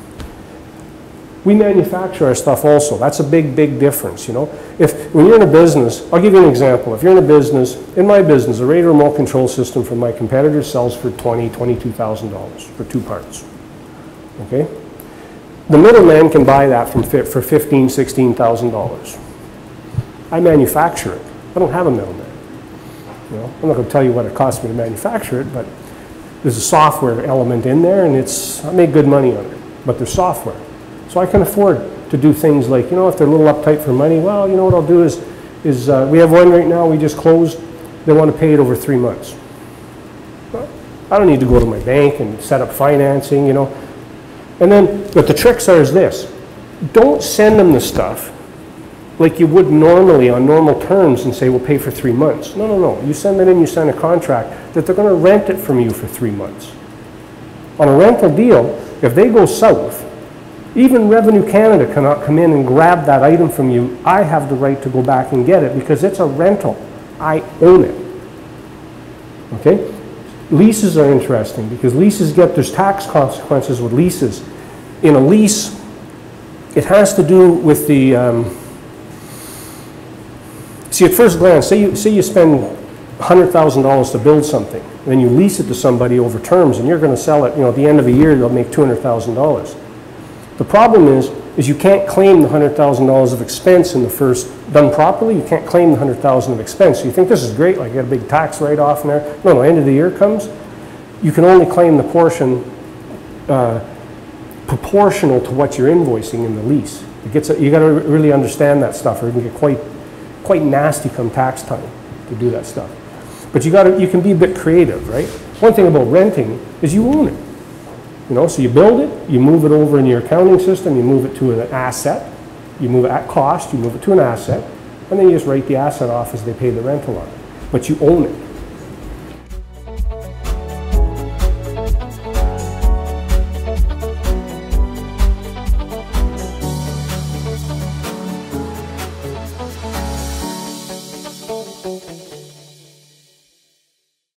Speaker 2: we manufacture our stuff also. That's a big, big difference, you know. If, when you're in a business, I'll give you an example. If you're in a business, in my business, a radio remote control system from my competitors sells for twenty thousand dollars, twenty-two thousand dollars for two parts. Okay? The middleman can buy that from fit for fifteen thousand, sixteen thousand dollars. I manufacture it. I don't have a middleman. You know, I'm not going to tell you what it costs me to manufacture it, but there's a software element in there, and it's, I make good money on it, but there's software. So I can afford to do things like, you know, if they're a little uptight for money, well, you know what I'll do is, is uh, we have one right now, we just closed, they want to pay it over three months. Well, I don't need to go to my bank and set up financing, you know. And then, what the tricks are is this. Don't send them the stuff like you would normally on normal terms and say, we'll pay for three months. No, no, no. You send it in, you sign a contract that they're going to rent it from you for three months. On a rental deal, if they go south, even Revenue Canada cannot come in and grab that item from you. I have the right to go back and get it because it's a rental. I own it. Okay? Leases are interesting because leases get, there's tax consequences with leases. In a lease, it has to do with the, um, see at first glance, say you, say you spend one hundred thousand dollars to build something, then you lease it to somebody over terms and you're going to sell it, you know, at the end of a year you'll make two hundred thousand dollars. The problem is, is you can't claim the one hundred thousand dollars of expense in the first, done properly, you can't claim the one hundred thousand dollars of expense. So you think this is great, like you got a big tax write-off in there. No, no, end of the year comes, you can only claim the portion uh, proportional to what you're invoicing in the lease. It gets, you got to really understand that stuff or it can get quite, quite nasty come tax time to do that stuff. But you got to, you can be a bit creative, right? One thing about renting is you own it. You know, so you build it, you move it over in your accounting system, you move it to an asset, you move it at cost, you move it to an asset, and then you just write the asset off as they pay the rental on it. But you own it.